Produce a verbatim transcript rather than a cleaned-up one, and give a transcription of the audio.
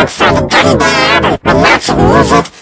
for the gummy bear and lots of music.